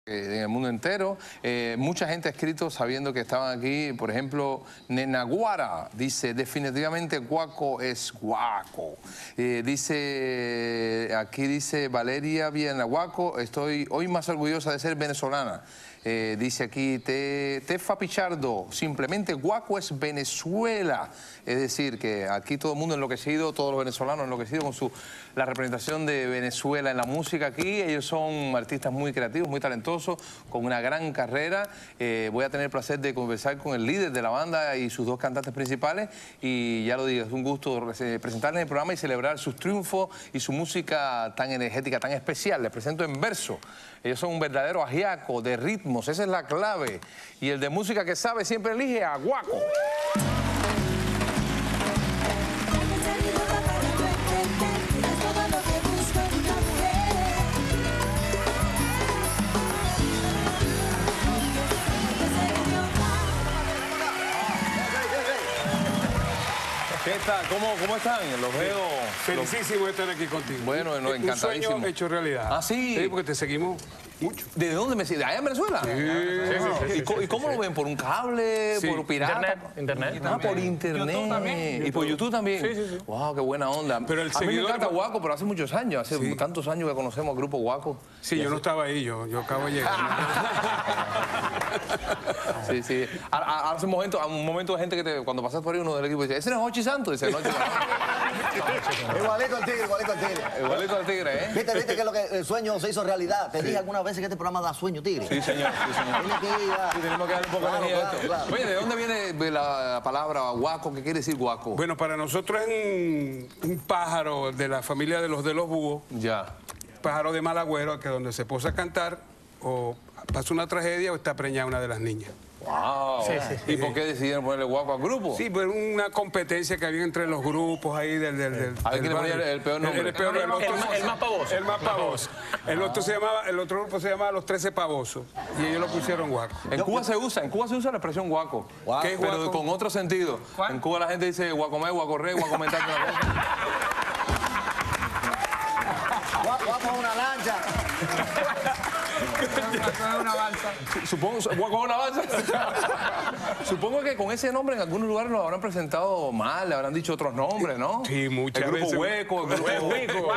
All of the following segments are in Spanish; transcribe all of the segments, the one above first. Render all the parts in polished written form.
en el mundo entero. Mucha gente ha escrito sabiendo que estaban aquí. Por ejemplo, Nenaguara dice, definitivamente guaco es guaco. Aquí dice Valeria Vienaguaco, estoy hoy más orgullosa de ser venezolana. Dice aquí Tefa Pichardo, simplemente guaco es Venezuela. Es decir, que aquí todo el mundo enloquecido, todos los venezolanos enloquecidos con la representación de Venezuela en la música aquí. Ellos son artistas muy creativos, muy talentosos, con una gran carrera. Voy a tener el placer de conversar con el líder de la banda y sus dos cantantes principales. Y ya lo digo, es un gusto presentarles el programa y celebrar sus triunfos y su música tan energética, tan especial. Les presento en verso. Ellos son un verdadero ajiaco de ritmos, esa es la clave. Y el de música que sabe siempre elige a Guaco. ¿Qué tal? ¿Cómo están? Los veo. Felicísimo de estar aquí contigo. Bueno, no, encantadísimo. Un sueño hecho realidad. ¿Ah, sí? Sí, porque te seguimos mucho. ¿De dónde me siguen? ¿De allá en Venezuela? Sí. ¿Y cómo lo ven? ¿Por un cable? Sí. ¿Por pirata? Internet. Ah, por internet. YouTube también. ¿Y por YouTube también? Sí. Wow, qué buena onda. Pero el a mí me seguidor- encanta Guaco, pero hace muchos años, hace tantos años que conocemos al grupo Guaco. Sí, yo no estaba ahí, yo acabo de llegar. Sí. Hace un momento de gente que cuando pasas por ahí uno del equipo dice, ese no es Hochi Santos, dice, no, Igualito al tigre, igualito al tigre. igualito al tigre, ¿eh? Viste que el sueño se hizo realidad. Te dije algunas veces que este programa da sueño, tigre. Sí, señor. Tiene que ir a... Sí, tenemos que darle un poco de energía a esto. Claro. Oye, ¿de dónde viene la palabra guaco? ¿Qué quiere decir guaco? Bueno, para nosotros es un pájaro de la familia de los búhos, Ya. pájaro de mal agüero, que donde se posa a cantar o pasa una tragedia o está preñada una de las niñas. Wow. ¿Y por qué decidieron ponerle guaco al grupo? Sí, pues una competencia que había entre los grupos ahí del A ver quién le ponía barrio. el peor nombre. El peor, el otro- El más pavoso. El más pavoso. El otro grupo se llamaba Los 13 Pavosos y ellos lo pusieron guaco. En Cuba se usa la expresión guaco. ¿Qué es Pero guaco? con otro sentido. En Cuba la gente dice guacomé, guacorré, guacomentar una cosa. Guapo es una lancha. Supongo, guaco una balsa. Supongo que con ese nombre en algunos lugares lo habrán presentado mal, le habrán dicho otros nombres, ¿no? Sí, muchas el grupo veces. Hueco, el grupo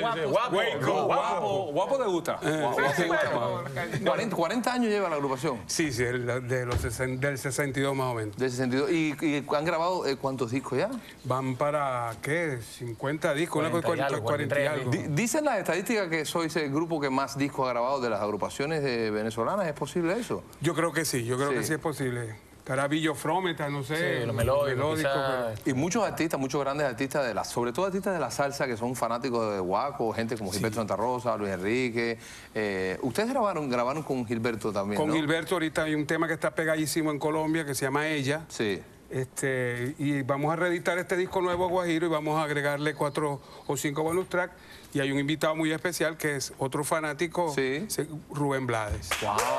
Guapo te gusta. Guapo te gusta más. 40 años lleva la agrupación. Sí, del 62 más o menos. De ese sentido. ¿Y han grabado cuántos discos ya? Van para, ¿qué? 50 discos, 40 y algo, 40 y algo. Dicen las estadísticas que sois el grupo que más discos ha grabado de las agrupaciones venezolanas. ¿Es posible eso? Yo creo que sí, que Sí. sí es posible. Carabillo Frometa, no sé. Sí, los melódicos, pero- Y muchos artistas, muchos grandes artistas, sobre todo artistas de la salsa que son fanáticos de Guaco, gente como Gilberto Santa Rosa, Luis Enrique. Ustedes grabaron con Gilberto también, Con ¿no? Gilberto ahorita hay un tema que está pegadísimo en Colombia que se llama Ella. Sí. Y vamos a reeditar este disco nuevo a Guajiro y vamos a agregarle 4 o 5 bonus tracks. Y hay un invitado muy especial que es otro fanático, Sí. Rubén Blades.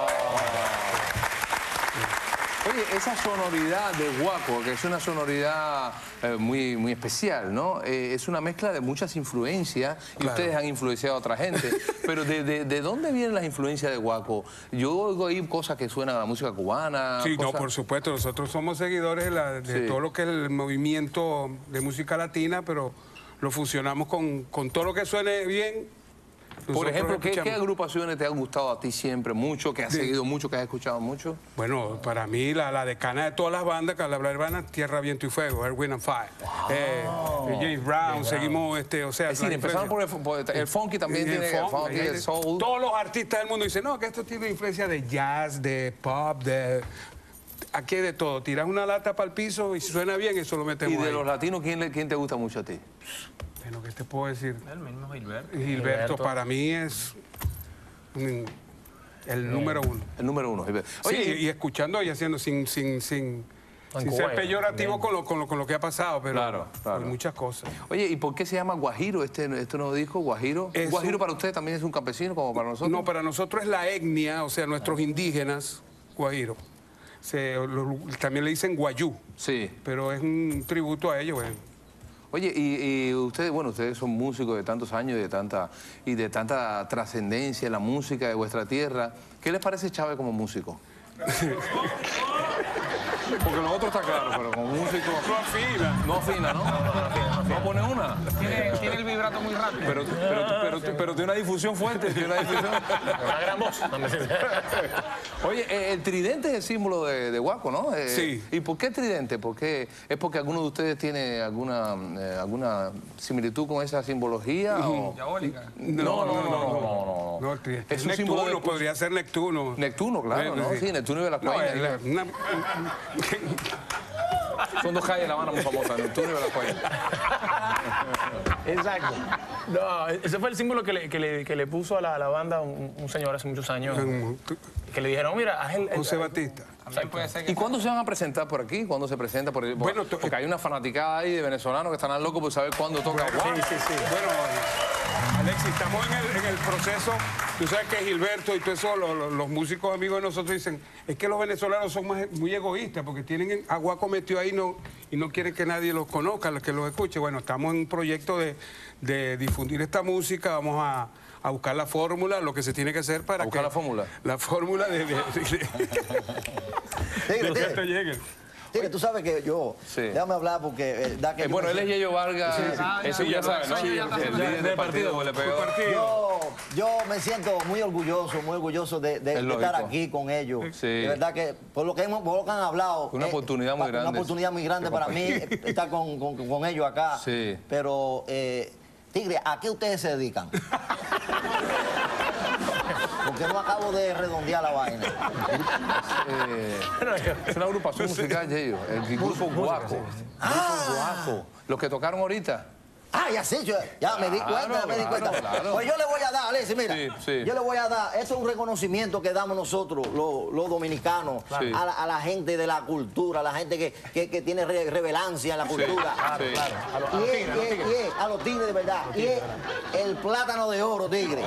Oye, esa sonoridad de Guaco, que es una sonoridad muy especial, ¿no? Es una mezcla de muchas influencias y Claro. ustedes han influenciado a otra gente. Pero ¿de dónde vienen las influencias de Guaco? Yo oigo ahí cosas que suenan a la música cubana. Sí, no, cosas... por supuesto, nosotros somos seguidores de Sí. todo lo que es el movimiento de música latina, pero lo fusionamos con todo lo que suene bien. Por Nosotros ejemplo, ¿qué escuchamos. agrupaciones te han gustado a ti siempre mucho, que has seguido mucho, que has escuchado mucho? Bueno, para mí la decana de todas las bandas, Calabra Urbana, Tierra, Viento y Fuego, Earth, Wind and Fire. James Brown, seguimos, o sea... Es decir, la empezaron influencia. por el funky también Y el tiene, funk, funky, el soul. Todos los artistas del mundo dicen, no, que esto tiene influencia de jazz, de pop, de... Aquí hay de todo. Tiras una lata para el piso y si suena bien, eso lo metemos Y de ahí. los latinos, ¿quién te gusta mucho a ti? Bueno, ¿qué te puedo decir? El mismo Gilberto. Gilberto para mí es el número uno. El número uno, Gilberto. Sí, Oye, y escuchando y haciendo sin Cuba, ser peyorativo también. con lo que ha pasado, pero Claro. hay muchas cosas. Oye, ¿y por qué se llama Guajiro este nuevo disco, Guajiro? Es ¿Guajiro un- para usted también es un campesino como para nosotros? No, para nosotros es la etnia, o sea, nuestros indígenas, guajiro. También le dicen guayú, Sí. pero es un tributo a ellos. Bueno. Oye, y ustedes, bueno, ustedes son músicos de tantos años y de tanta trascendencia en la música de vuestra tierra. ¿Qué les parece Chávez como músico? Porque lo otro está claro, pero como músico... No afina. No afina, ¿no? No pone una. Tiene el vibrato muy rápido. Pero tiene una difusión fuerte, tiene una difusión... Una gran voz. Oye, el tridente es el símbolo de Guaco, ¿no? Sí. ¿Y por qué el tridente? ¿Es porque alguno de ustedes tiene alguna similitud con esa simbología? O... Diabólica. No. No, el tridente. Es un símbolo Neptuno, de... podría ser Neptuno. Neptuno, claro, ¿no? Sí, Neptuno y Velascoña. Son dos calles de La Habana muy famosas, Neptuno y Velascoña. Exacto. No, ese fue el símbolo que le puso a la banda un señor hace muchos años. Que le dijeron, mira, haz el... José Batista. Puede ser que... ¿Y cuándo se van a presentar por aquí? ¿Cuándo se presenta por aquí? Bueno, porque hay una fanaticada ahí de venezolanos que están locos por saber cuándo toca Guaco. Sí. Bueno, Alexis, estamos en el proceso. Tú sabes que Gilberto y todo eso, los músicos amigos de nosotros dicen, es que los venezolanos son muy egoístas porque tienen a Guaco metido ahí y no quieren que nadie los conozca, que los escuche. Bueno, estamos en un proyecto de difundir esta música, vamos a buscar la fórmula, lo que se tiene que hacer para buscar que... la fórmula. La fórmula de Tigre, lleguen. Tigre, tú sabes que yo... Sí. Déjame hablar porque... da que Bueno, él es Yeyo Vargas, eso ya sabes, ¿no? Sí, El líder del partido, pues le pegó. Yo me siento muy orgulloso de lógico. estar aquí con ellos. Sí. De verdad que por lo que han hablado... Una oportunidad muy grande. Una oportunidad muy grande para mí estar con ellos acá. Sí. Pero, Tigre, ¿a qué ustedes se dedican? Porque no acabo de redondear la vaina. Es una agrupación musical, Yeyo, el grupo Guaco. Guaco. Los que tocaron ahorita. Ah, ya sé, ya me di cuenta, claro. Pues yo le voy a dar, Alexis, mira, Sí. yo le voy a dar, eso es un reconocimiento que damos nosotros, los dominicanos, Sí. a la gente de la cultura, a la gente que tiene revelancia en la cultura. Sí. A los tigres de verdad. Y es el plátano de oro, tigre.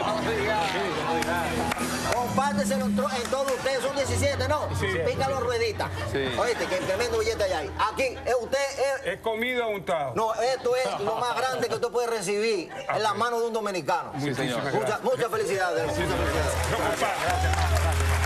Compárteselo en todos ustedes, son 17, ¿no? Pícalo rueditas. Sí. Oíste, que tremendo billete hay ahí. Aquí, usted Es comida untado. no, esto es lo más grande que usted puede recibir en las manos de un dominicano. Sí, señor. Muchas felicidades. Muchas felicidades.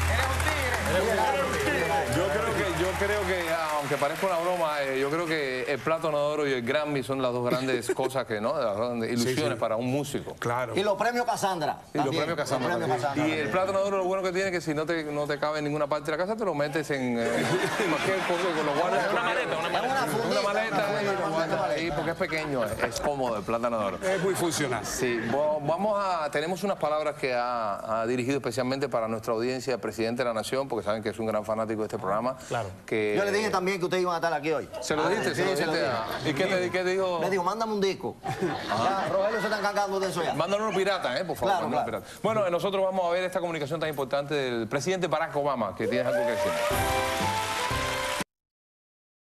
Yo creo que, aunque parezca una broma, yo creo que el plátano de oro y el Grammy son las dos grandes cosas que, ¿no? Las grandes ilusiones para un músico. Claro. Y los premios Cassandra. Y los también. premios Cassandra. Los premios Cassandra. Y el plátano de oro lo bueno que tiene es que si no te cabe en ninguna parte de la casa, te lo metes en cualquier cosa, con lo guardas en Una maleta, Es una fundita, una maleta y lo una guardas maleta. ahí porque es pequeño, es cómodo el plátano de oro. Es muy funcional. Sí, tenemos unas palabras que ha dirigido especialmente para nuestra audiencia el presidente de la Nación, porque saben que es un gran fanático de este programa. Claro. Yo le dije también que ustedes iban a estar aquí hoy. ¿Se lo dijiste? Sí, se lo dije. ¿Y qué dijo? Le digo, mándame un disco. Ya, Rogelio se está encargando de eso ya. Mándanos pirata, por favor. Claro, mándanos claro. pirata. Bueno, nosotros vamos a ver esta comunicación tan importante del presidente Barack Obama, que tienes algo que decir.